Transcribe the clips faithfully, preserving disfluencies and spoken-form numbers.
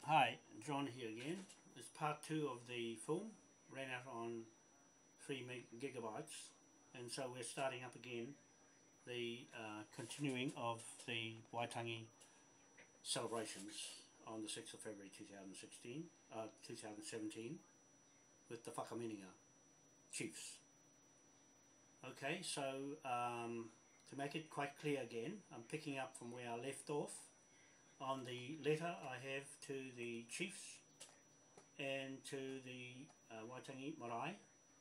Hi, John here again. This is part two of the film. Ran out on three gigabytes, and so we're starting up again the uh, continuing of the Waitangi celebrations on the sixth of February two thousand sixteen, uh, two thousand seventeen with the Whakamininga chiefs. Okay, so um, to make it quite clear again, I'm picking up from where I left off on the letter I have to the chiefs and to the uh, Waitangi Marae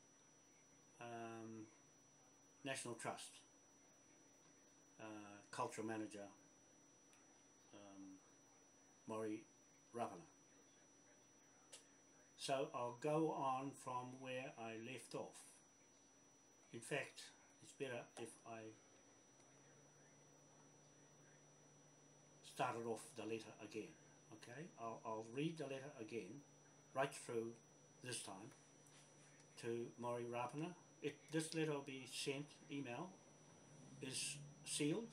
um, National Trust uh, Cultural Manager um, Moyra Rapana. So I'll go on from where I left off. In fact, it's better if I started off the letter again. Okay, I'll, I'll read the letter again, right through this time, to Moyra Rapana. It, this letter will be sent, email, is sealed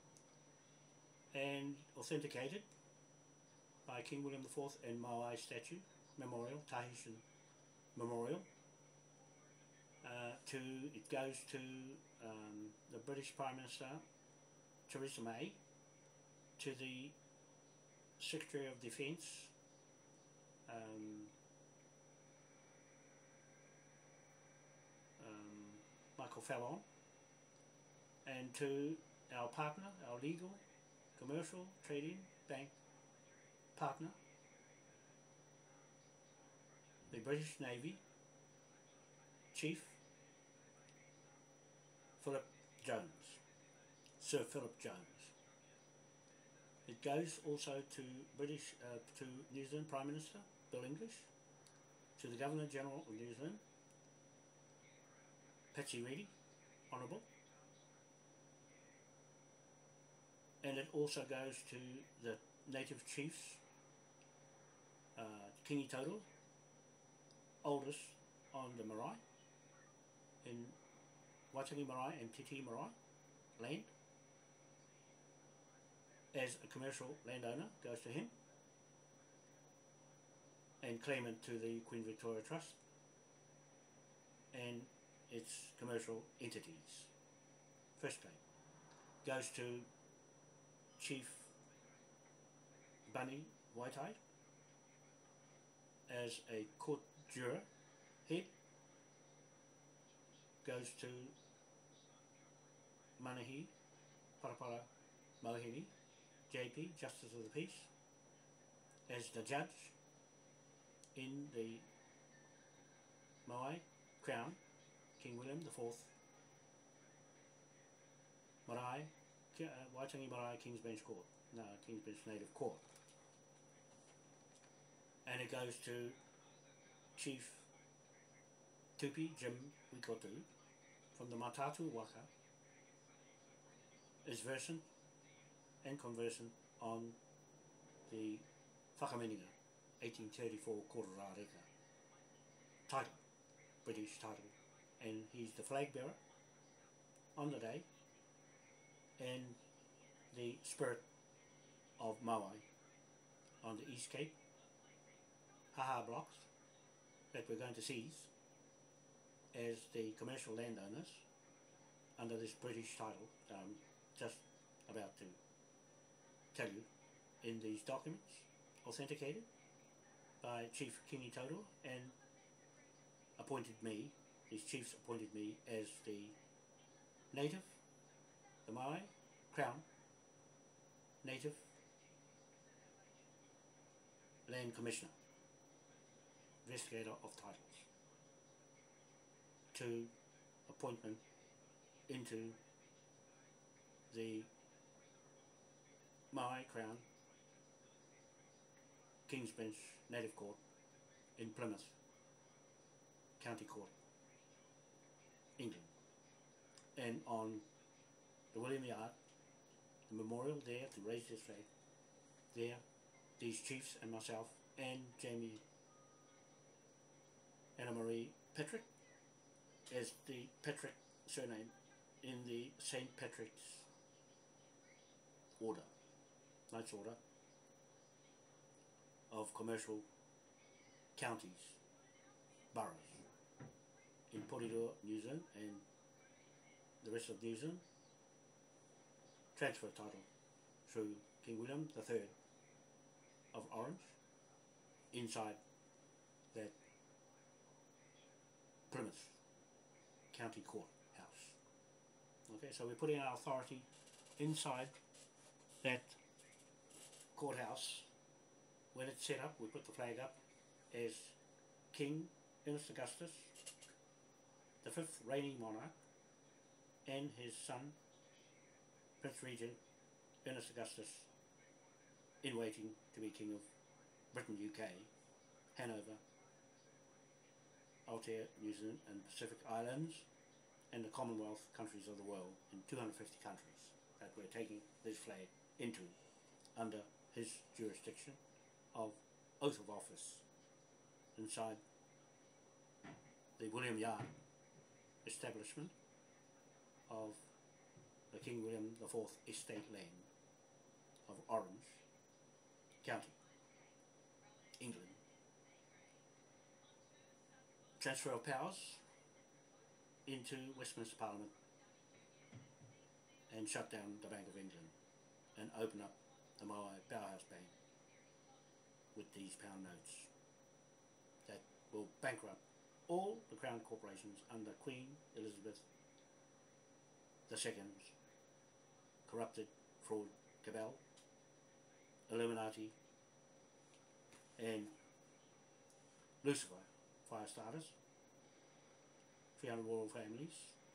and authenticated by King William the Fourth and Moai Statue Memorial, Tahitian Memorial. Uh, to it goes to um, the British Prime Minister Theresa May, to the Secretary of Defence um, um, Michael Fallon, and to our partner, our legal, commercial, trading, bank partner, the British Navy Chief Philip Jones, Sir Philip Jones. It goes also to British, uh, to New Zealand Prime Minister Bill English, to the Governor General of New Zealand, Patsy Reedy, Honourable, and it also goes to the native chiefs, uh, Chief-Kingi Taurua, oldest on the marae, in Waitangi Marae and T E T I Maraeon land, as a commercial landowner, goes to him, and claimant to the Queen Victoria Trust and its commercial entities. First claim goes to Chief Bunny Whitehead as a court juror head, goes to Manahi Parapara Mohini J P, Justice of the Peace, as the judge in the Moai Crown, King William the Fourth, Marae, uh, Waitangi Marae King's Bench Court, no, King's Bench Native Court. And it goes to Chief Tupi Jim Wikotu from the Matatu Waka, is versant and conversant on the Whakamininga eighteen thirty-four Korora Reka title, British title, and he's the flag bearer on the day and the spirit of Moai on the East Cape, Haha blocks that we're going to seize as the commercial landowners under this British title, um, just about to tell you in these documents, authenticated by Chief-Kingi Taurua, and appointed me, these chiefs appointed me as the native, the Moai Crown Native Land Commissioner, investigator of titles, to appointment into the Moai Crown King's Bench Native Court in Plymouth County Court, England. And on the William Yard, the memorial there to raise this flag, there, these chiefs and myself and Jaymie Anna Marie Patrick, as the Patrick surname in the Saint Patrick's Order, Knights Order of commercial counties, boroughs in Porirua, New Zealand, and the rest of New Zealand, transfer title through King William the Third of Orange inside that Plymouth County Court House. Okay, so we're putting our authority inside that courthouse. When it's set up, we put the flag up as King Ernest Augustus, the fifth reigning monarch, and his son, Prince Regent Ernest Augustus, in waiting to be King of Britain, U K, Hanover, Aotea, New Zealand and Pacific Islands, and the Commonwealth countries of the world in two hundred fifty countries that we're taking this flag into under his jurisdiction of oath of office inside the William Yard establishment of the King William the Fourth estate land of Orange County, England. Transfer of powers into Westminster Parliament and shut down the Bank of England and open up the Moai Powerhouse Bank with these pound notes that will bankrupt all the Crown corporations under Queen Elizabeth the Second's corrupted fraud cabal, Illuminati and Lucifer fire starters, three hundred royal families,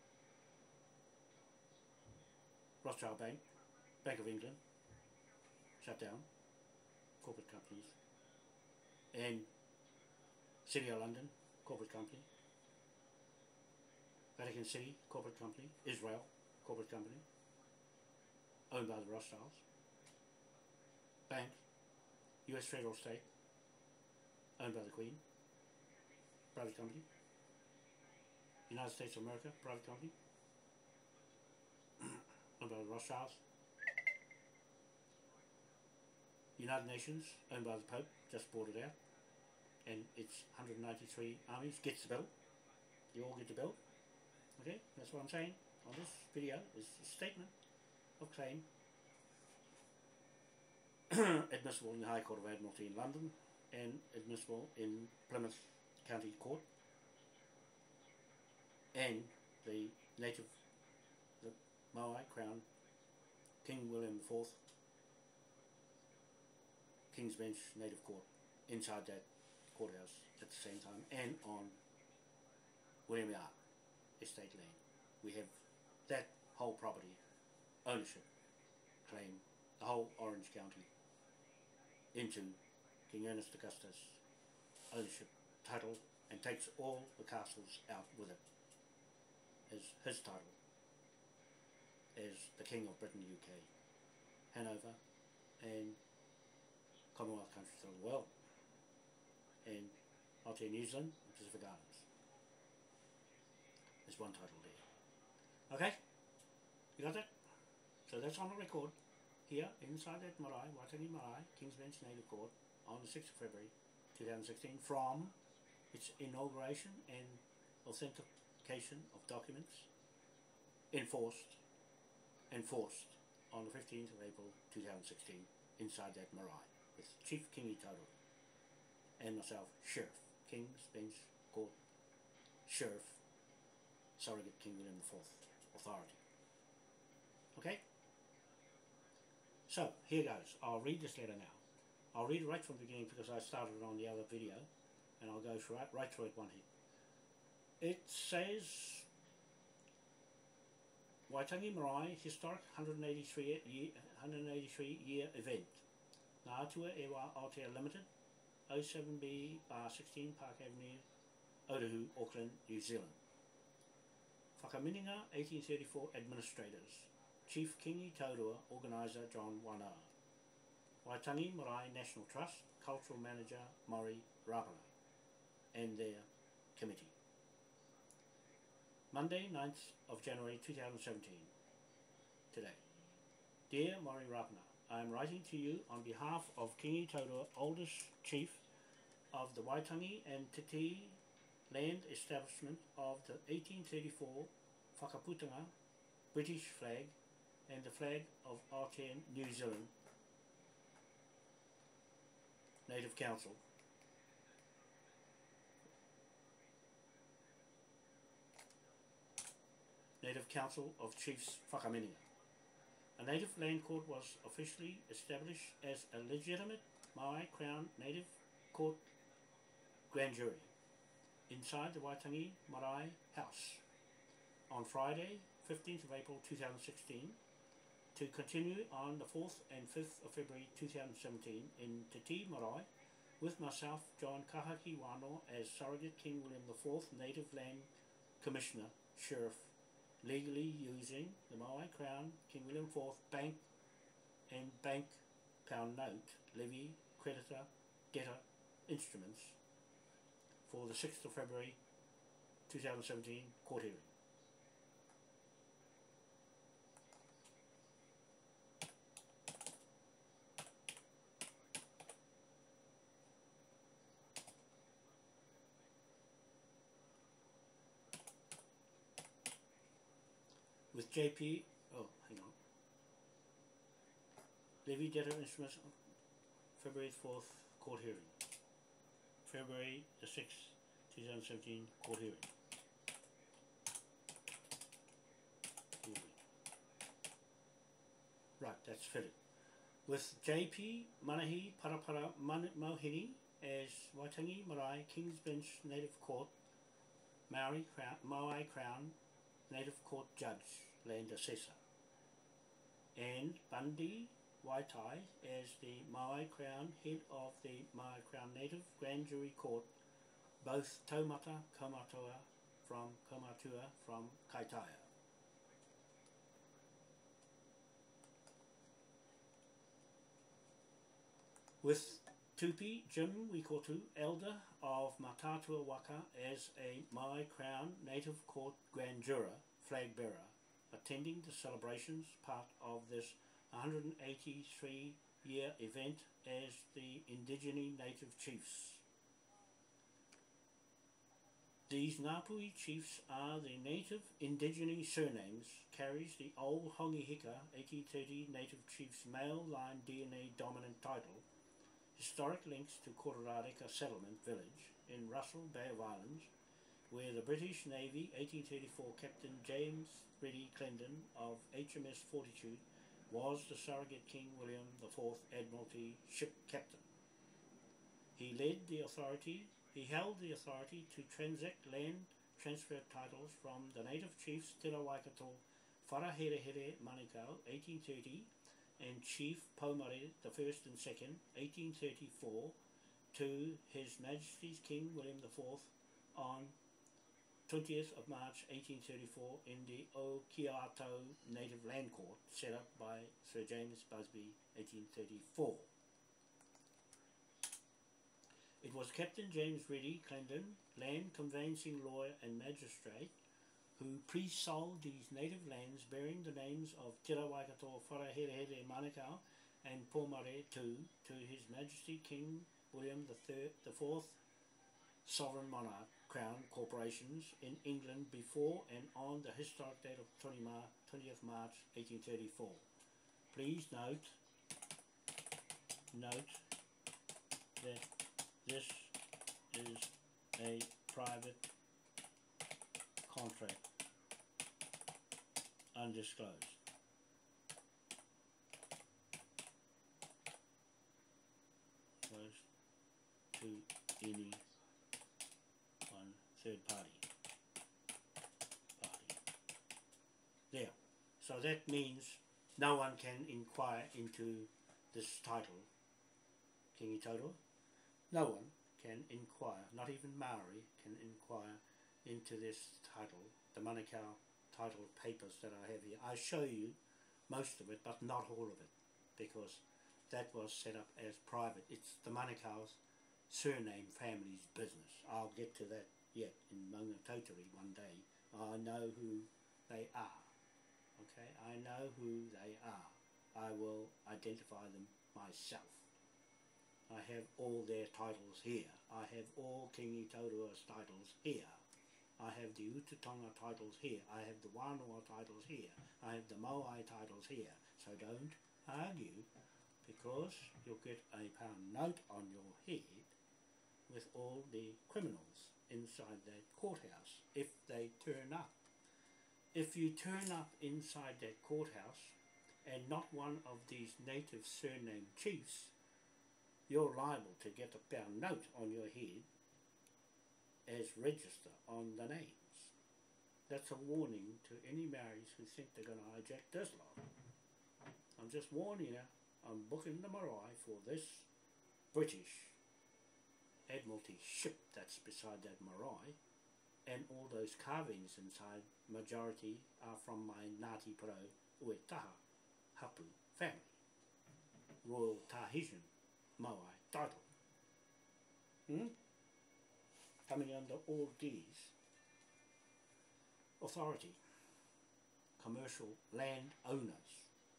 Rothschild Bank, Bank of England, shut down, corporate companies, and City of London, corporate company, Vatican City, corporate company, Israel, corporate company, owned by the Rothschilds, Bank, U S federal state, owned by the Queen, private company, United States of America, private company, owned by the Rothschilds, United Nations, owned by the Pope, just bought it out, and its one hundred ninety-three armies gets the belt. You all get the belt. Okay, that's what I'm saying on this video, is a statement of claim admissible in the High Court of Admiralty in London and admissible in Plymouth County Court, and the native, the Moai Crown, King William the Fourth, King's Bench Native Court, inside that courthouse at the same time, and on William Yard estate land. We have that whole property ownership claim, the whole Orange County, into King Ernest Augustus ownership title, and takes all the castles out with it as his title as the King of Britain, U K, Hanover and Commonwealth countries of the world, and Aotea, New Zealand and Pacific Islands. There's one title there. Okay? You got that? So that's on the record here inside that marae, Waitangi Marae, King's Bench Native Court, on the sixth of February two thousand sixteen, from its inauguration and authentication of documents enforced enforced on the fifteenth of April two thousand sixteen inside that marae with Chief-Kingi Taurua and myself, Sheriff, King's Bench Court Sheriff, Surrogate King William the Fourth authority. Okay? So, here goes. I'll read this letter now. I'll read it right from the beginning because I started it on the other video, and I'll go through it, right through it one hit. It says, Waitangi Marae Historic one hundred eighty-three year, one hundred eighty-three year event. Ngā Atua Ewa Aotea Limited, oh seven B bar sixteen Park Avenue, Otahu, Auckland, New Zealand. Whakamininga eighteen thirty-four Administrators, Chief-Kingi Taurua, Organiser John Wana. Waitangi Marae National Trust, Cultural Manager Maury Rapana, and their committee. Monday, ninth of January two thousand seventeen. Today. Dear Maury Rapana, I am writing to you on behalf of Kingi Taurua, oldest chief of the Waitangi and T E T I land establishment of the eighteen thirty-four Whakaputanga British flag and the flag of Aotearoa New Zealand Native Council. Native Council of Chiefs Whakamininga. A native land court was officially established as a legitimate Maori Crown Native Court grand jury inside the Waitangi Marae House on Friday, fifteenth of April two thousand sixteen, to continue on the fourth and fifth of February two thousand seventeen in Te Tii Marae with myself, John Kahaki Wano, as Surrogate King William the fourth Native Land Commissioner, Sheriff, legally using the Maui Crown King William the fourth Bank and Bank Pound Note Levy Creditor Debtor Instruments for the sixth of February two thousand seventeen court hearing. With J P, oh, hang on, Levy Debtor Instruments, February fourth, court hearing. February the sixth, two thousand seventeen, court hearing. Right, that's fitted. With J P Manahi Parapara Mauhini as Waitangi Marae King's Bench Native Court, Maori Crown, Maui Crown Native Court Judge, Land Assessor, and Bundy Waitai as the Maui Crown Head of the Maui Crown Native Grand Jury Court, both Taumata Kaumatua from Kaumatua from Kaitaia. With Tupi Jim Wikotu, Elder of Matatua Waka, as a Maui Crown Native Court Grand Juror, Flag Bearer, attending the celebrations part of this one hundred eighty-three year event as the Indigenous Native Chiefs. These Ngāpuhi chiefs are the native indigenous surnames, carries the old Hongihika eighteen thirty Native Chiefs male line D N A dominant title, historic links to Kororareka Settlement Village in Russell Bay of Islands, where the British Navy eighteen thirty-four Captain James Ready Clendon of H M S Fortitude was the surrogate King William the fourth Admiralty ship captain. He led the authority, he held the authority to transact land transfer titles from the native chiefs Te Waikato Wharaherehere Manukau eighteen thirty and Chief Pomare the first and second eighteen thirty-four to His Majesty's King William the fourth on twentieth of March eighteen thirty-four in the Okiato Native Land Court set up by Sir James Busby eighteen thirty-four. It was Captain James Ready Clendon, land conveyancing lawyer and magistrate, who pre-sold these native lands bearing the names of Te Waikato Wharaherehere Manukau and Pomare two to His Majesty King William the third, the fourth Sovereign Monarch Crown Corporations in England before and on the historic date of twentieth March eighteen thirty-four. Please note, note that this is a private contract, undisclosed. Close to any one third party. Party. There. So that means no one can inquire into this title, Kingi Taurua. No one can inquire, not even Maori can inquire into this title, the Manukau title papers that I have here. I show you most of it, but not all of it, because that was set up as private. It's the Manukau's surname family's business. I'll get to that yet in Maungatautari one day. I know who they are. Okay, I know who they are. I will identify them myself. I have all their titles here. I have all Kingi Taurua's titles here. I have the Utatonga titles here. I have the Wānoa titles here. I have the Moai titles here. So don't argue, because you'll get a pound note on your head with all the criminals inside that courthouse if they turn up. If you turn up inside that courthouse and not one of these native surname chiefs, you're liable to get a pound note on your head as register on the names. That's a warning to any Maoris who think they're going to hijack this lot. I'm just warning you, I'm booking the marae for this British Admiralty ship that's beside that marae, and all those carvings inside, majority are from my Ngāti Porou Uetaha Hapu family, Royal Tahitian Moai title. Hmm? Coming under all these authority, commercial land owners.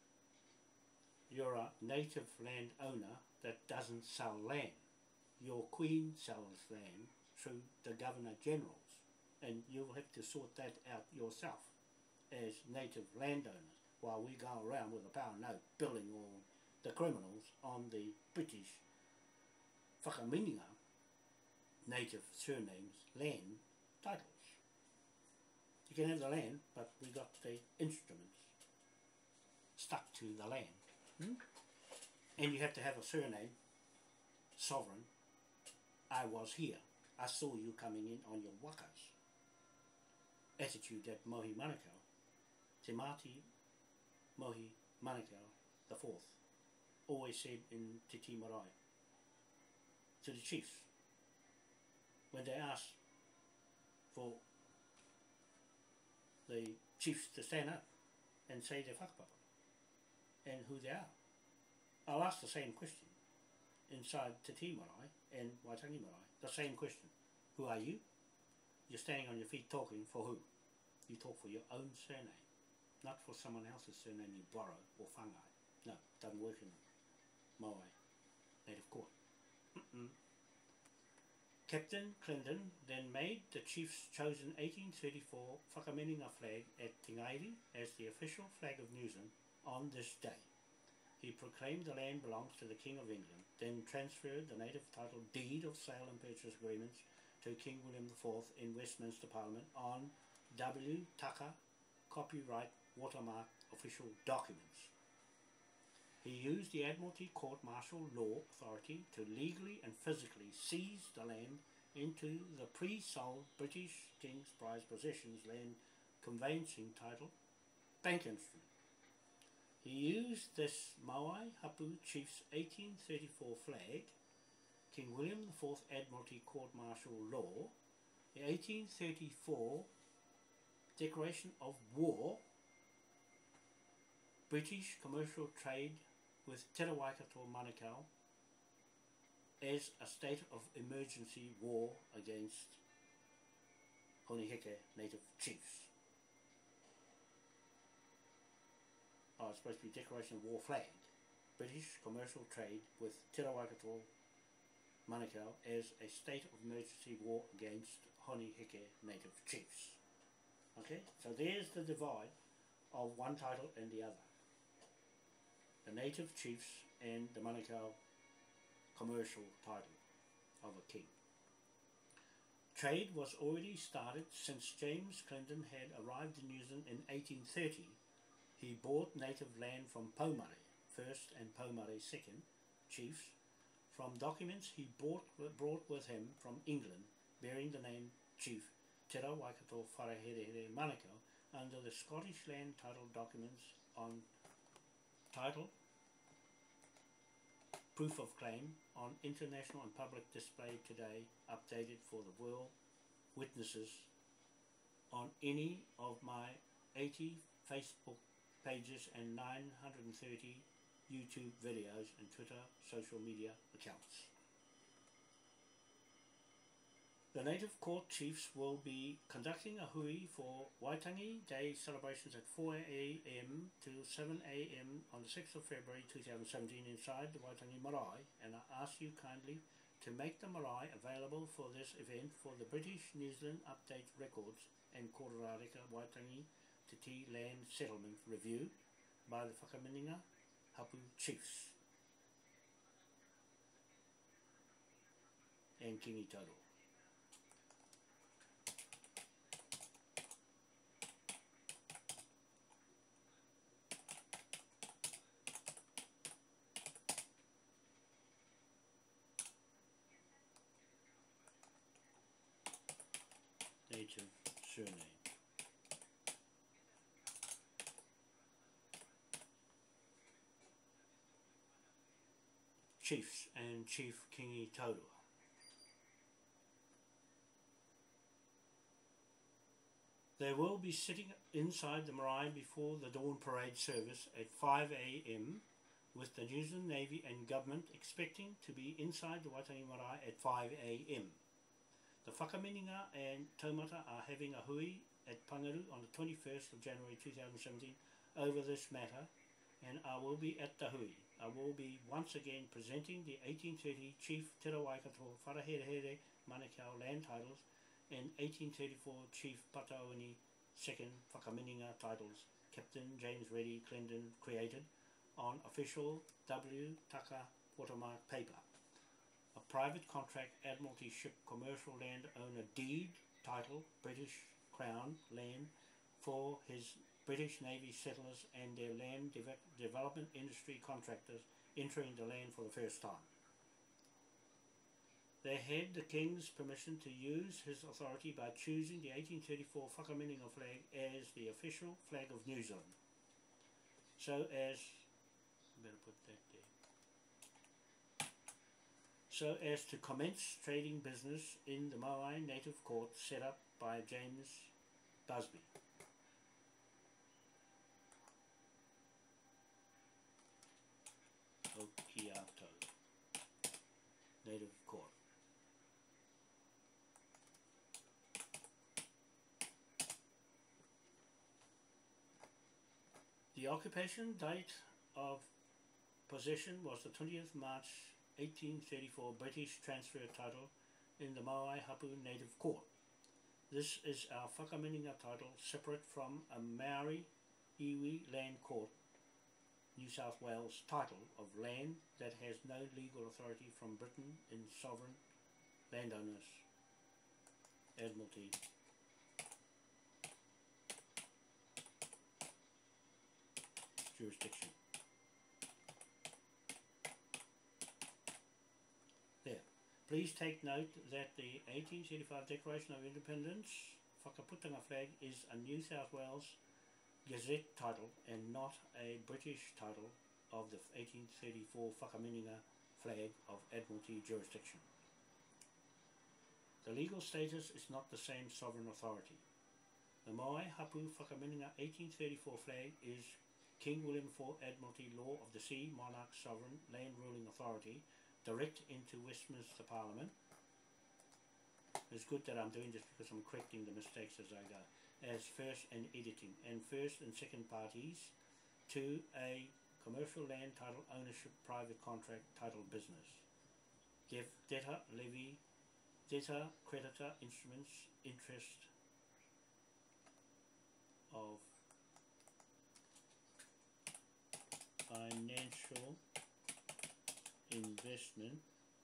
You're a native land owner that doesn't sell land. Your Queen sells land through the Governor Generals, and you'll have to sort that out yourself as native landowners, while we go around with a pound note billing all the criminals on the British whakamininga native surnames land titles. You can have the land, but we got the instruments stuck to the land. Hmm? And you have to have a surname, sovereign. I was here. I saw you coming in on your wakas. Attitude at Mohi Manukau. Te Mati Mohi Manukau the fourth always said in Te Tii Maraeon to the chiefs, when they asked for the chiefs to stand up and say their whakapapa and who they are. I'll ask the same question inside Te Tii Marae and Waitangi Marae, the same question. Who are you? You're standing on your feet talking for who? You talk for your own surname, not for someone else's surname you borrow or whangai. No, doesn't work in Moai native court. Mm-mm. Captain Clinton then made the chief's chosen eighteen thirty-four whakamininga flag at Tingairi as the official flag of New Zealand on this day. He proclaimed the land belongs to the King of England, then transferred the native title deed of sale and purchase agreements to King William the fourth in Westminster Parliament on W. Tucker copyright watermark official documents. He used the Admiralty Court Martial Law Authority to legally and physically seize the land into the pre-sold British King's Prize Possessions land conveyancing title bank instrument. He used this Moai Hapu Chief's eighteen thirty-four flag, King William the fourth Admiralty Court Martial Law, the eighteen thirty-four Declaration of War, British commercial trade with Te Waikato Manukau as a state of emergency war against Honiheke native chiefs. Oh, it's supposed to be Declaration of War flag, British commercial trade with Te Waikato Manukau as a state of emergency war against Honiheke native chiefs. Okay, so there's the divide of one title and the other. The native chiefs and the Manukau commercial title of a king. Trade was already started since James Clinton had arrived in New Zealand in eighteen thirty. He bought native land from Pomare first and Pomare second chiefs from documents he bought, brought with him from England bearing the name Chief Te Waikato Wharehere Manukau under the Scottish land title documents on title proof of claim on international and public display today, updated for the world witnesses on any of my eighty Facebook pages and nine hundred thirty YouTube videos and Twitter social media accounts. The native court chiefs will be conducting a hui for Waitangi Day celebrations at four A M to seven A M on the sixth of February two thousand seventeen inside the Waitangi Marae, and I ask you kindly to make the marae available for this event for the British New Zealand Update Records and Kororareka Waitangi Te Tii Land Settlement Review by the Whakamininga Hapu Chiefs and Kingi Taurua. Native surname. Chiefs and Chief-Kingi Taurua. They will be sitting inside the marae before the dawn parade service at five A M with the New Zealand Navy and Government expecting to be inside the Waitangi Marae at five A M The Whakamininga and Taumata are having a hui at Pangaru on the twenty-first of January two thousand seventeen over this matter, and I will be at the hui. I will be once again presenting the eighteen thirty Chief Te Waikato Wharaherehere Manukau land titles and eighteen thirty-four Chief Pataoni second Whakamininga titles Captain James Reddy Clendon created on official W Taka watermark paper. A private contract Admiralty ship commercial land owner deed title British Crown land for his British Navy settlers and their land de development industry contractors entering the land for the first time. They had the King's permission to use his authority by choosing the eighteen thirty-four Whakamininga flag as the official flag of New Zealand. So as, better put that there. So as to commence trading business in the Moai Native Court set up by James Busby. Okiato Native Court. The occupation date of possession was the twentieth of March eighteen thirty-four British transfer title in the Moai Hapu Native Court. This is our Whakamininga title separate from a Maori Iwi Land Court, New South Wales title of land that has no legal authority from Britain in sovereign landowners Admiralty jurisdiction. There. Please take note that the eighteen thirty-five Declaration of Independence Whakaputanga flag is a New South Wales Gazette title and not a British title of the eighteen thirty-four Whakamininga flag of Admiralty jurisdiction. The legal status is not the same sovereign authority. The Moai Hapu Whakamininga eighteen thirty-four flag is King William the fourth Admiralty Law of the Sea Monarch Sovereign Land Ruling Authority direct into Westminster Parliament. It's good that I'm doing this because I'm correcting the mistakes as I go. As first and editing and first and second parties to a commercial land title ownership private contract title business. Give debtor levy, debtor creditor instruments interest of financial investment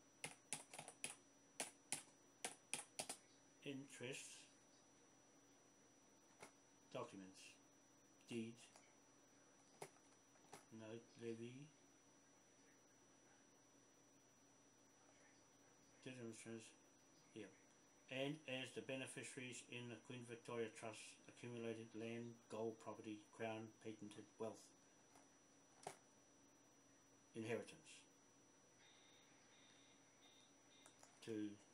interest documents, deeds, note levy, debtor insurance, yeah, and as the beneficiaries in the Queen Victoria Trust accumulated land, gold property, crown, patented wealth, inheritance to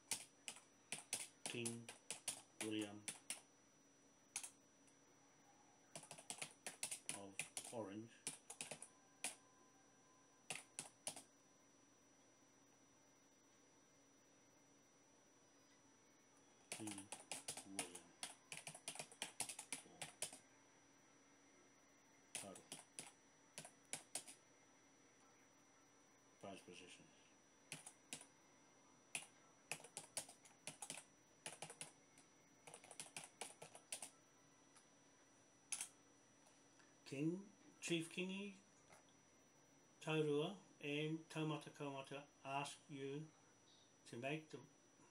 King William of Orange to William for title, prize possessions. King, Chief-Kingi Taurua and Taumata Kaumata ask you to make the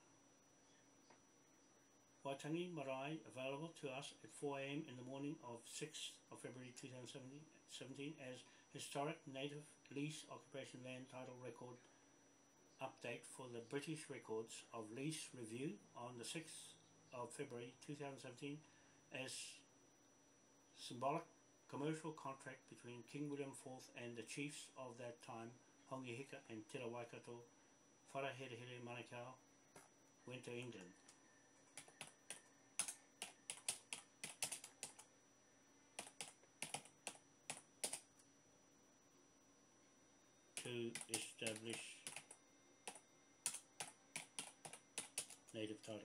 Waitangi marae available to us at four A M in the morning of sixth of February two thousand seventeen as historic native lease occupation land title record update for the British Records of Lease Review on the sixth of February two thousand seventeen as symbolic commercial contract between King William the fourth and the chiefs of that time, Hongihika and Te Waikato, Wharaherehere Manukau, went to England. To establish native title.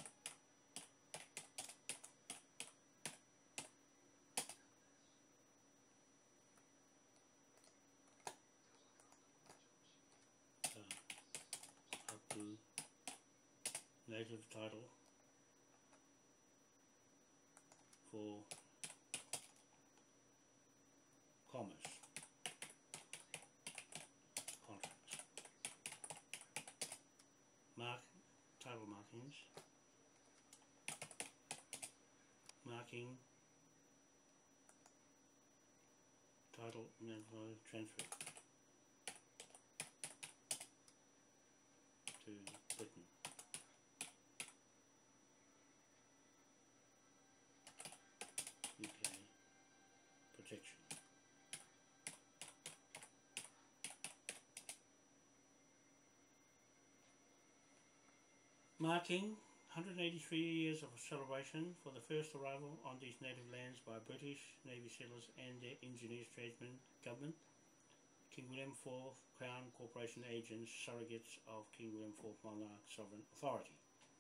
Native title for commerce contracts. Mark title markings, marking title and transfer to Britain. U K protection. Marking one hundred eighty-three years of celebration for the first arrival on these native lands by British Navy settlers and their engineers tradesmen government, King William the fourth Crown Corporation agents, surrogates of King William the fourth monarch sovereign authority.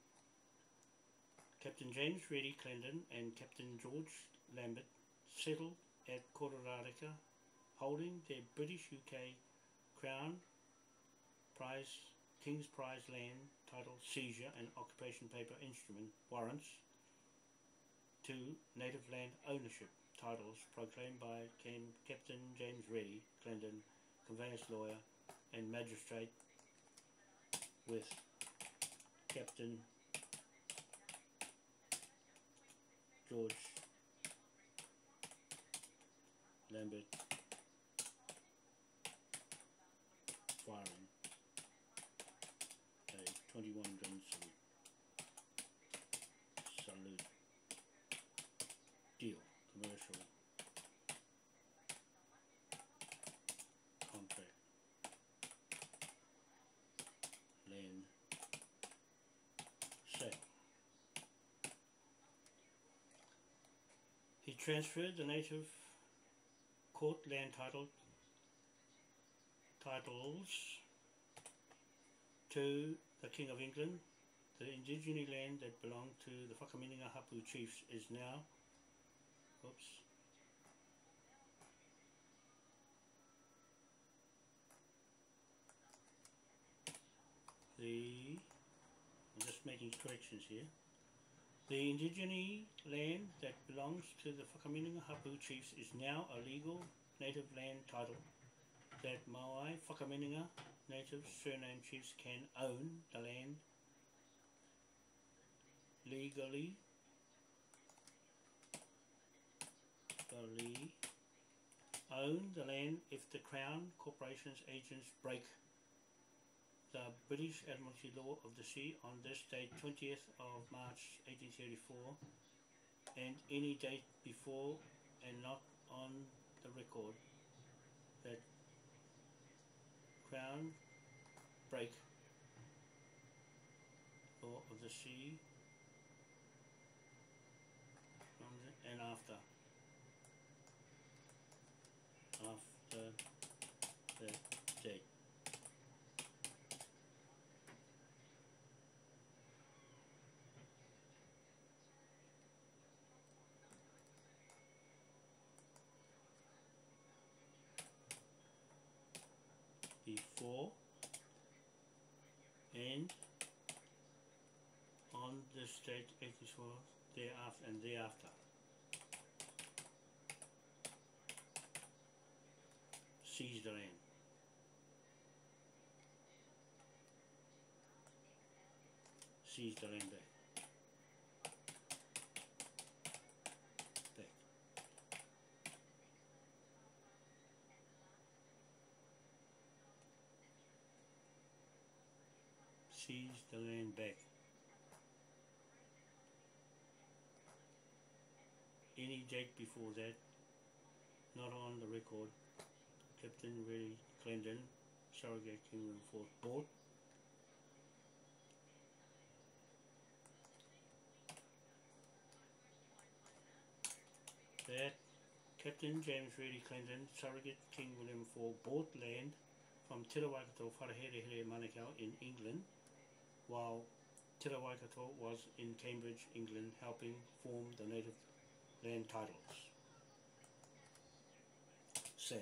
Captain James Reedy Clendon and Captain George Lambert settled at Kororareka, holding their British U K Crown Prize, King's Prize land title, seizure and occupation paper instrument warrants to native land ownership titles proclaimed by Captain James Reedy Clendon, conveyance lawyer and magistrate, with Captain George Lambert firing a twenty-one gun salute, salute deal, commercial contract, land sale. He transferred the native court land title titles to the King of England. The indigenous land that belonged to the Whakamininga Hapu chiefs is now, oops, the, I'm just making corrections here. The indigenous land that belongs to the Whakamininga Hapu chiefs is now a legal native land title that Maui Whakamininga native surname chiefs can own the land legally, legally own the land if the Crown Corporation's agents break the British Admiralty Law of the Sea on this date, twentieth of March eighteen thirty-four, and any date before and not on the record, that Crown break Law of the Sea and after after the date. before and on the state eighty-four thereafter and thereafter. Seize the land. Seize the land back. Back. Seize the land back. Any date before that, not on the record. Captain Willie Clendon, Surrogate King William the fourth, bought that Captain James Reedy Clendon, Surrogate King William the fourth, bought land from Te Waikato Wharehere Manukau in England, while Te Waikato was in Cambridge, England, helping form the native land titles. Sale.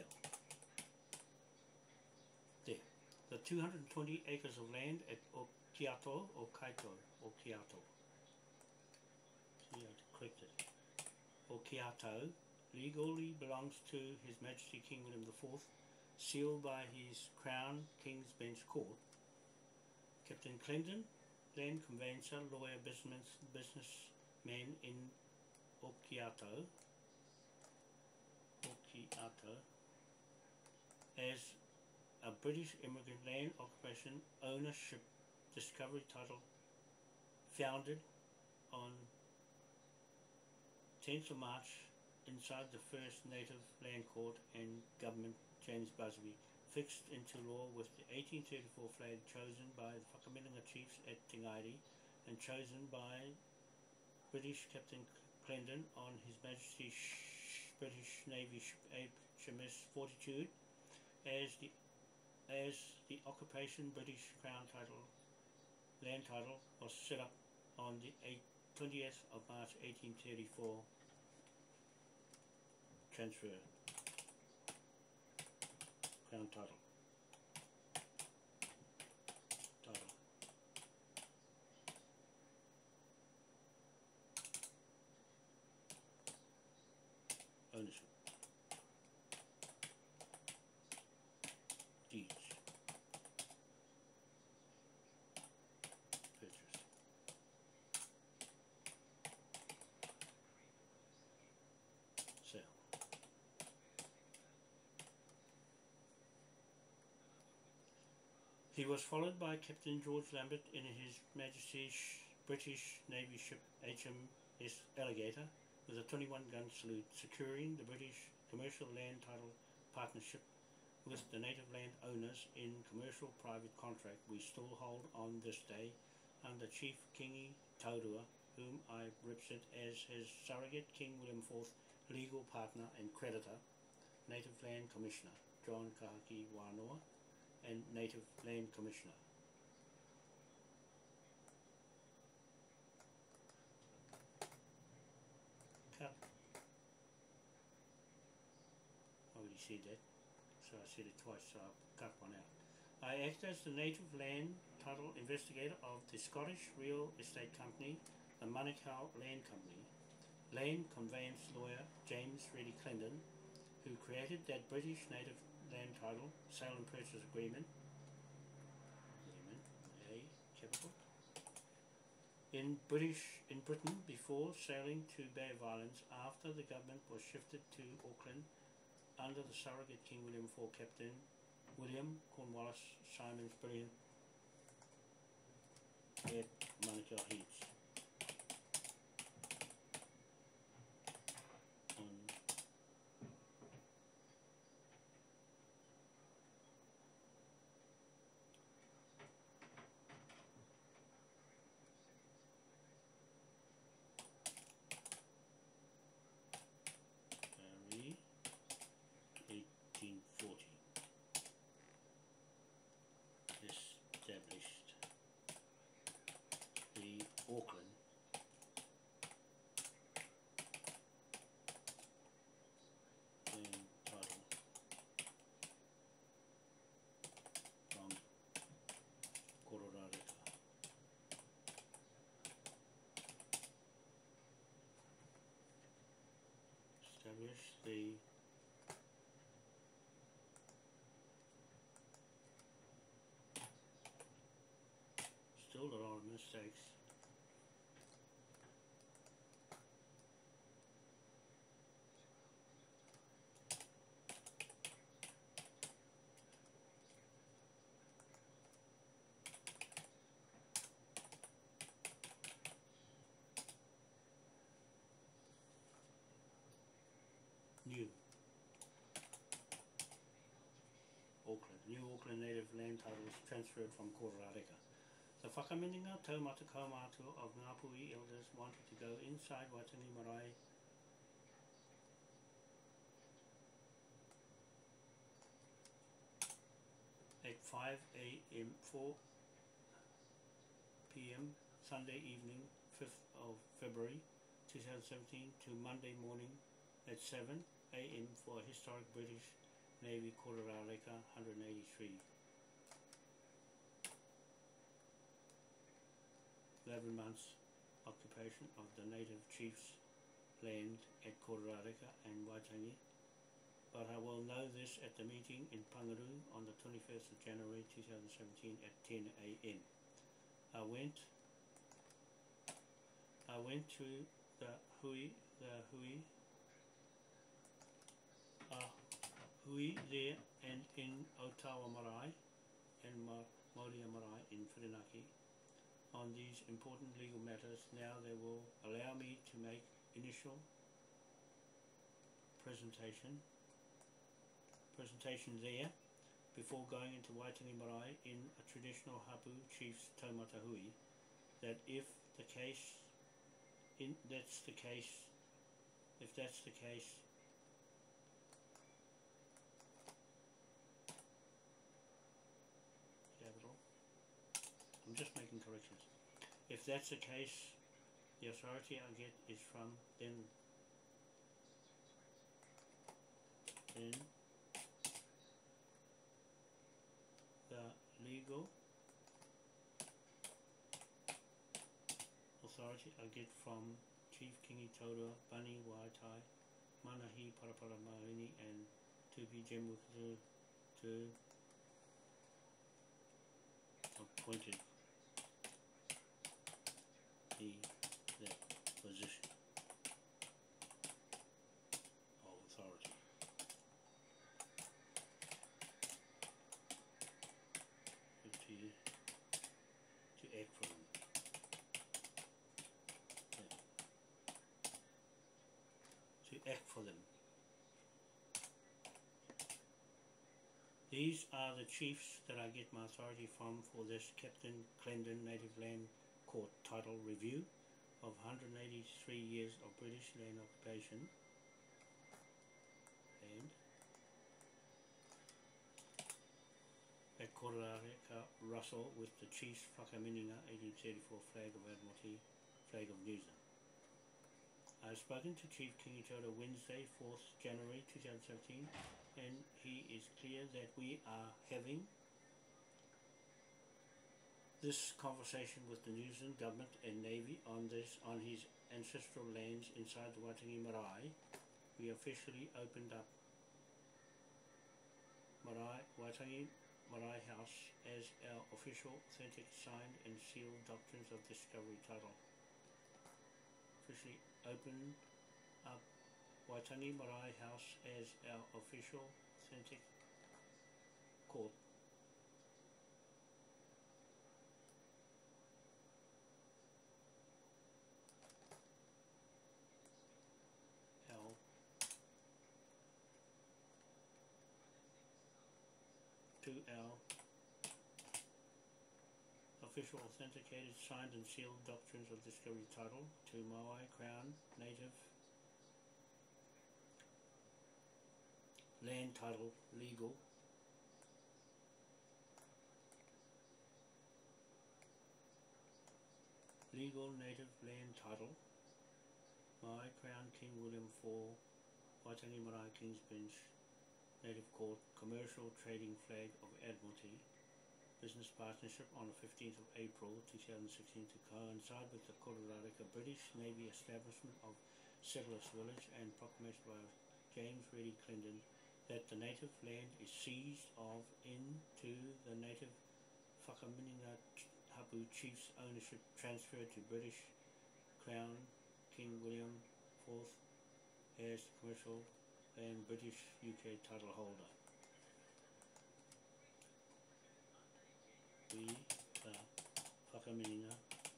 There. The two hundred twenty acres of land at Okiato, or Kaito, Okiato. See, I correct it. Okiato legally belongs to His Majesty King William the fourth, sealed by his Crown King's Bench Court. Captain Clendon, land conveyancer, lawyer, business, businessman in Okiato, Okiato, as a British immigrant land occupation ownership discovery title founded on tenth of March inside the first native land court and government James Busby, fixed into law with the eighteen thirty-four flag chosen by the Whakamininga chiefs at Tingari and chosen by British Captain Clendon on His Majesty's British Navy ship H M S Fortitude as the as the occupation British Crown title land title was set up on the twentieth of March eighteen thirty-four. Transfer Crown title. Title. Ownership. Deeds. Purchase. Sale. He was followed by Captain George Lambert in His Majesty's British Navy ship H M S Alligator with a twenty-one gun salute, securing the British commercial land title partnership with the native land owners in commercial private contract we still hold on this day under Chief-Kingi Taurua, whom I represent as his surrogate King William the fourth legal partner and creditor, Native Land Commissioner John Kahaki Wanoa, and Native Land Commissioner. Cut. I already said that, so I said it twice, so I'll cut one out. I act as the Native Land Title Investigator of the Scottish Real Estate Company, the Manukau Land Company, land conveyance lawyer James Reedy Clendon, who created that British Native Land Title Sale and Purchase Agreement, agreement A, capital, in British in Britain before sailing to Bay of Islands after the government was shifted to Auckland under the surrogate King William the fourth Captain William Cornwallis Simon's Brilliant at Manukau Heads. eighteen forty. Established the Auckland publish the still a lot of mistakes. New Auckland. New Auckland native land titles transferred from Kororareka. The whakamininga taumata kaumatu of Ngāpuhi elders wanted to go inside Waitangi Marae at five A M four P M Sunday evening, fifth of February two thousand seventeen to Monday morning at seven A M for a historic British Navy Kororareka one hundred eighty-three. eleven months occupation of the native chiefs' land at Kororareka and Waitangi, but I will know this at the meeting in Pangaru on the twenty-first of January two thousand seventeen at ten A M I went I went to the hui the hui uh, hui there and in Otawa Marae and Moyra Marae in Whirinaki on these important legal matters. Now they will allow me to make initial presentation presentation there before going into Waitangi Marae in a traditional hapu chief's taumata hui, that if the case in that's the case if that's the case capital I'm just making corrections. If that's the case, the authority I get is from then then the legal authority I get from Chief-Kingi Taurua, Bani Waitai, Manahi Parapara Marini and Tupi Jemukutu to appointed the that position of authority. To, to act for them. Yeah. To act for them. These are the chiefs that I get my authority from for this Captain Clendon Native Land Court title review of one hundred eighty-three years of British land occupation and at Kororareka Russell with the Chief's Whakamininga eighteen thirty-four flag of Admiralty, flag of New Zealand. I have spoken to Chief-Kingi Taurua Wednesday, fourth January two thousand seventeen, and he is clear that we are having this conversation with the New Zealand government and Navy on this on his ancestral lands inside the Waitangi Marae. We officially opened up Marae, Waitangi Marae House as our official, authentic, signed and sealed Doctrines of Discovery title. Officially open up Waitangi Marae House as our official, authentic court. Our to our official, authenticated, signed and sealed Doctrines of Discovery title to Maui Crown Native Land title legal legal native land title Maui Crown King William the fourth Waitangi Marae King's Bench Native Court Commercial Trading Flag of Admiralty Business Partnership on the fifteenth of April two thousand sixteen to coincide with the Kororareka British Navy establishment of Settlers Village and proclamation by James Ready Clinton that the native land is seized of into the native Whakamininga Hapu Chief's ownership transferred to British Crown King William the fourth as commercial and British U K title holder. We, the Whakamininga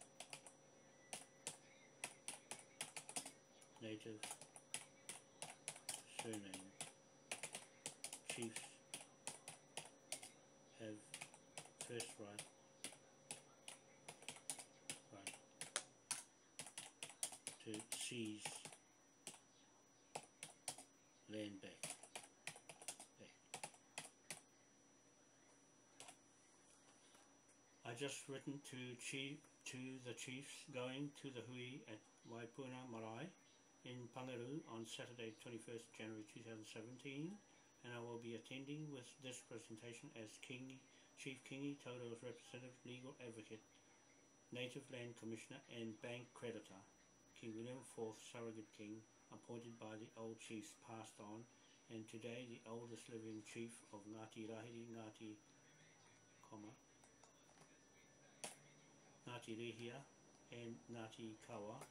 native surname chiefs have first right, right to seize land back. back. I just written to chief to the chiefs going to the hui at Waipuna Marae in Pangaru on Saturday twenty-first January two thousand seventeen, and I will be attending with this presentation as King, Chief-Kingi Taurua's representative, legal advocate, Native Land Commissioner and Bank Creditor, King William the fourth surrogate king, appointed by the old chiefs passed on, and today the oldest living chief of Ngāti Rahiri, Ngāti, comma, Ngāti Rehia and Ngāti Kawa,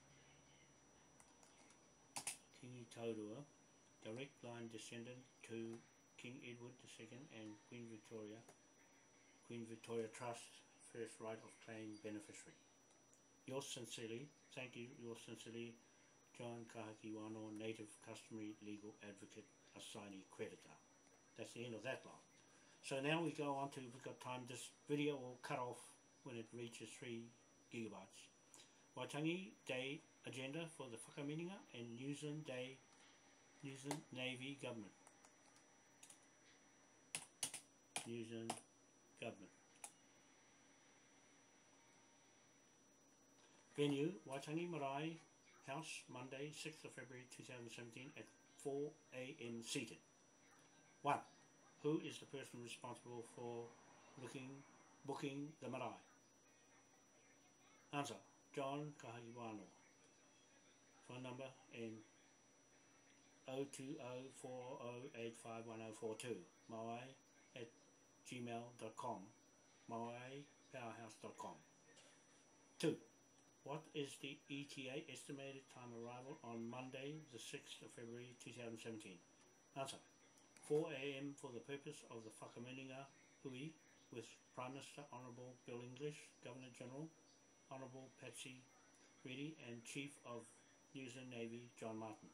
Kingi Taurua, direct line descendant to King Edward the second and Queen Victoria, Queen Victoria Trust, first right of claim beneficiary. Yours sincerely, thank you, yours sincerely, John Kahaki Wano, Native Customary Legal Advocate, Assignee Creditor. That's the end of that line. So now we go on to, if we've got time, this video will cut off when it reaches three gigabytes. Waitangi Day agenda for the Whakamininga and New Zealand Day, New Zealand Navy Government. New Zealand Government. Venue, Waitangi Marae House, Monday, sixth of February two thousand seventeen at four A M seated. one. Who is the person responsible for looking, booking the marae? Answer, John Kahagiwano. Phone number in zero two zero four zero eight five one zero four two, marae at gmail dot com, marae powerhouse dot com. two. What is the E T A estimated time arrival on Monday, the sixth of February two thousand seventeen? Answer, four A M for the purpose of the Whakamininga hui with Prime Minister Honourable Bill English, Governor General Honourable Patsy Reedy and Chief of New Zealand Navy John Martin.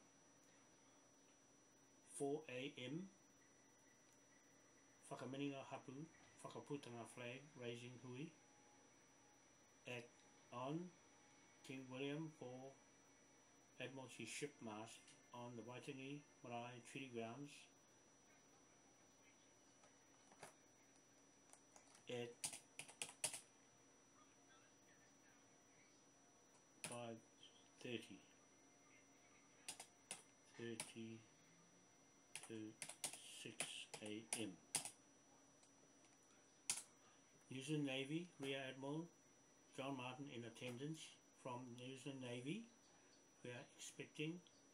four A M Whakamininga hapu, whakaputanga flag raising hui at on King William the fourth Admiralty ship mast on the Waitangi Marae Treaty Grounds at five thirty thirty to six A M New Zealand Navy Rear Admiral John Martin in attendance from New Zealand Navy. We are expecting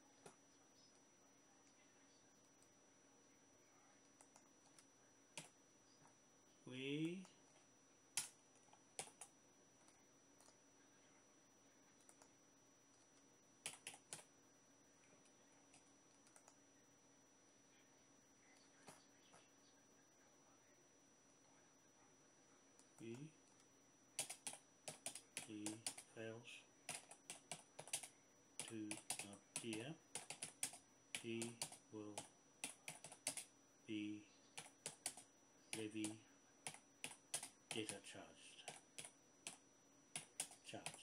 we we he fails to appear, he will be levy debtor charged. Charged.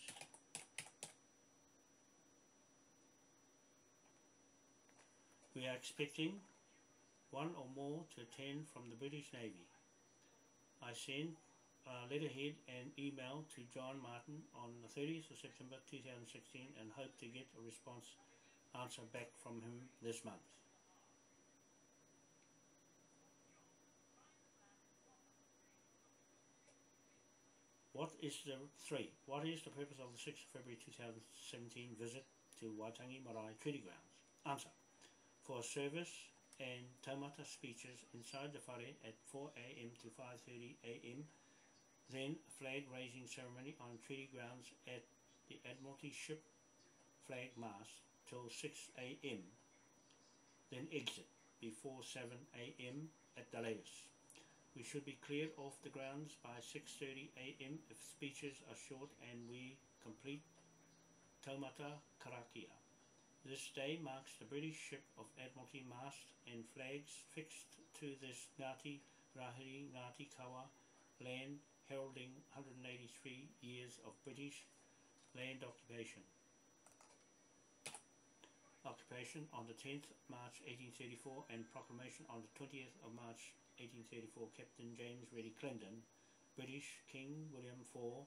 We are expecting one or more to attend from the British Navy. I send Uh, letterhead and email to John Martin on the thirtieth of September two thousand sixteen and hope to get a response answer back from him this month. What is the three? What is the purpose of the sixth of February two thousand seventeen visit to Waitangi Marae Treaty Grounds? Answer. for service and taumata speeches inside the whare at four a m to five thirty a m Then a flag raising ceremony on treaty grounds at the Admiralty ship flag mast till six a m Then exit before seven a m at the latest. We should be cleared off the grounds by six thirty a m if speeches are short and we complete taumata karakia. This day marks the British ship of Admiralty mast and flags fixed to this Ngāti Rahiri Ngāti Kawa land heralding one hundred eighty-three years of British land occupation. Occupation on the tenth of March eighteen thirty-four and proclamation on the twentieth of March eighteen thirty-four. Captain James Ready Clendon, British King William the fourth.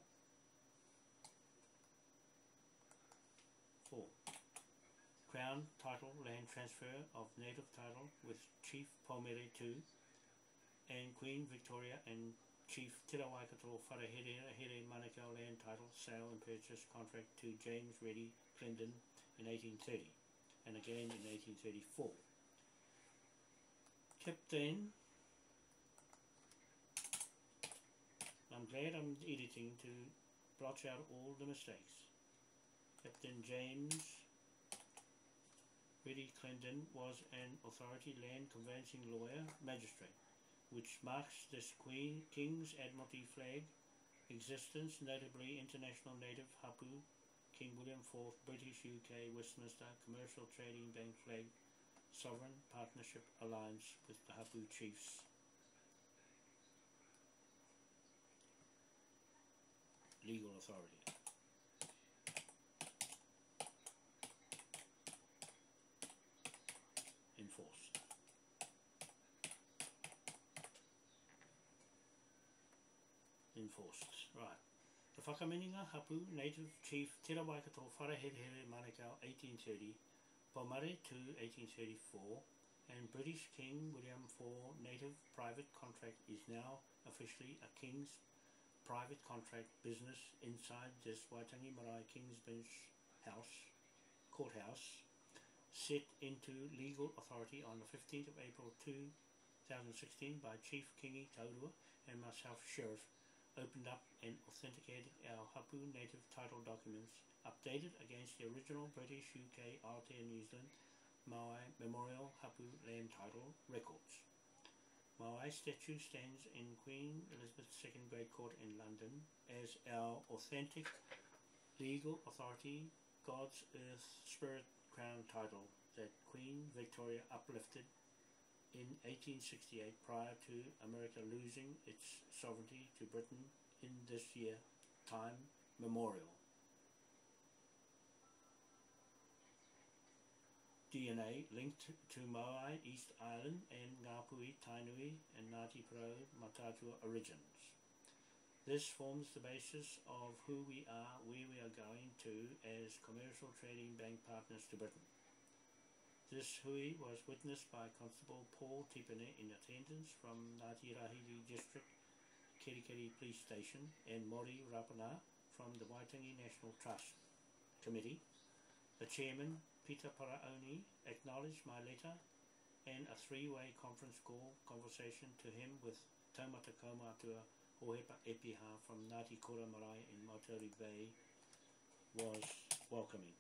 four. Crown title land transfer of native title with Chief Palmere the second and Queen Victoria and Chief Te Waikato Wharehere Manukau land title sale and purchase contract to James Ready Clendon in eighteen thirty and again in eighteen thirty-four. Captain, I'm glad I'm editing to blotch out all the mistakes. Captain James Ready Clendon was an authority land conveyancing lawyer magistrate, which marks this Queen King's Admiralty flag existence, notably International Native Hapu, King William the fourth, British U K, Westminster, Commercial Trading Bank flag, Sovereign Partnership Alliance with the Hapu Chiefs. Legal authority. Enforced. Enforced. Right. The Whakamininga Hapu Native Chief Te Waikato Wharehere Manukau eighteen thirty, Palmere the second eighteen thirty-four, and British King William the fourth Native Private Contract is now officially a King's Private Contract business inside this Waitangi Marae King's Bench House, Courthouse, set into legal authority on the fifteenth of April two thousand sixteen by Chief-Kingi Taurua and myself, Sheriff, opened up and authenticated our Hapu native title documents, updated against the original British, U K, Aotearoa, New Zealand, Maui Memorial Hapu Land Title records. Maui statue stands in Queen Elizabeth the second Great Court in London as our authentic legal authority, God's Earth Spirit Crown title that Queen Victoria uplifted in eighteen sixty-eight prior to America losing its sovereignty to Britain in this year time memorial. D N A linked to Maui East Island and Ngāpuhi, Tainui and Ngāti Pro Matatua origins. This forms the basis of who we are, where we are going to as commercial trading bank partners to Britain. This hui was witnessed by Constable Paul Tipene in attendance from Ngāti Rahiri District Kerikeri Police Station and Mori Rapana from the Waitangi National Trust Committee. The Chairman, Peter Paraoni, acknowledged my letter and a three-way conference call conversation to him with Taumata Kaumatua Hohepa Epiha from Ngāti Kora Marae in Mautauri Bay was welcoming.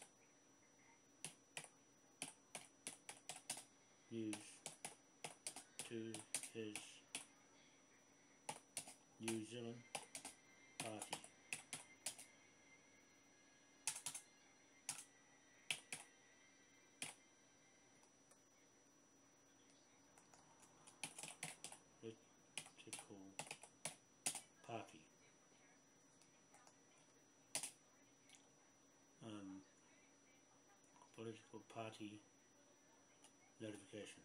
News to his New Zealand party. Political party. Um, political party notification.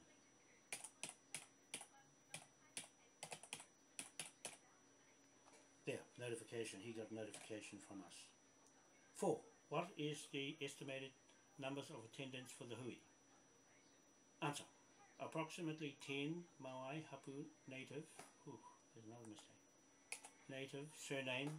There, notification. He got notification from us. Four. What is the estimated numbers of attendance for the hui? Answer. Approximately ten Maui Hapu native, ooh, there's another mistake, native surname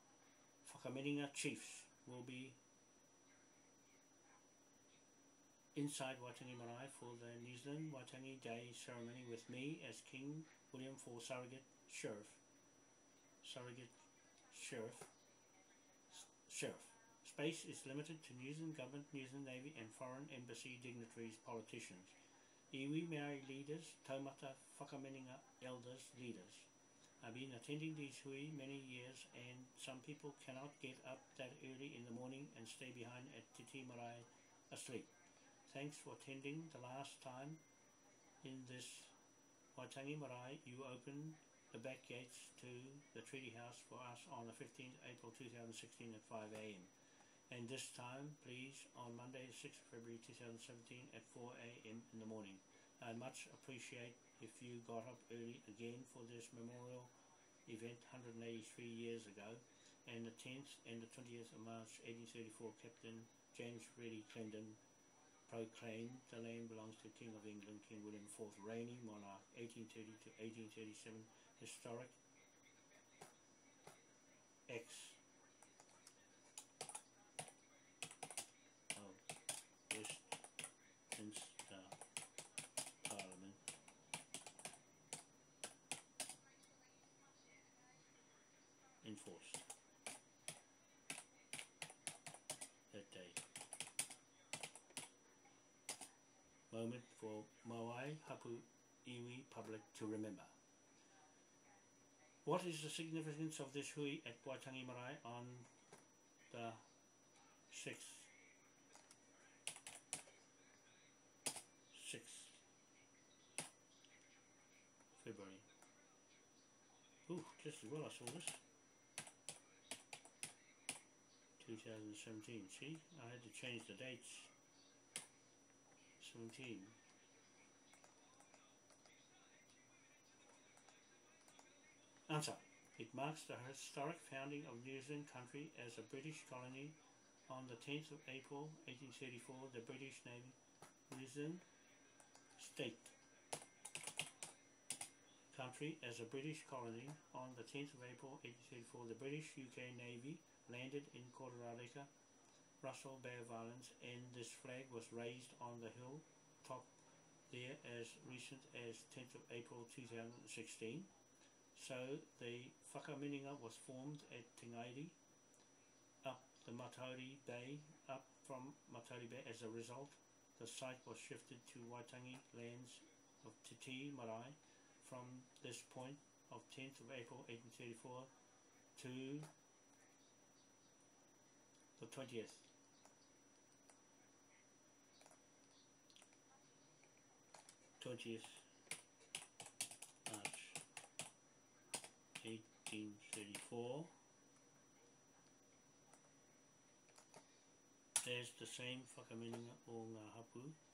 Whakamininga chiefs will be inside Waitangi Marae for the New Zealand Waitangi Day ceremony with me as King William for Surrogate Sheriff. Surrogate Sheriff. Sheriff. Space is limited to New Zealand Government, New Zealand Navy and foreign embassy dignitaries, politicians, iwi Māori leaders, taumata whakameninga elders, leaders. I've been attending these hui many years and some people cannot get up that early in the morning and stay behind at Te Tii Marae asleep. Thanks for attending the last time in this Waitangi Marae. You opened the back gates to the Treaty House for us on the fifteenth of April two thousand sixteen at five A M and this time please on Monday the sixth of February two thousand seventeen at four A M in the morning. I much appreciate if you got up early again for this memorial event one hundred eighty-three years ago, and the tenth and the twentieth of March eighteen thirty-four Captain James Ready Clendon proclaimed the land belongs to King of England, King William the fourth, reigning monarch, eighteen thirty to eighteen thirty-seven, historic acts of Westminster Parliament enforced that day. Moment for Mawai Hapu Iwi public to remember. What is the significance of this hui at Waitangi Marae on the sixth February? Ooh, just as well I saw this. two thousand seventeen, see? I had to change the dates. seventeen. Answer. It marks the historic founding of New Zealand country as a British colony on the tenth of April eighteen thirty-four. The British Navy, New Zealand state country as a British colony on the tenth of April eighteen thirty-four. The British U K Navy landed in Kororareka, Russell Bay of Islands, and this flag was raised on the hill top there as recent as tenth of April two thousand sixteen. So the whakamininga was formed at Tingairi up the Matauri Bay, up from Matauri Bay. As a result, the site was shifted to Waitangi lands of Te Tii Marae from this point of tenth of April eighteen thirty-four to the twentieth. twentieth March eighteen thirty-four. There's the same whakamininga o ngā hapu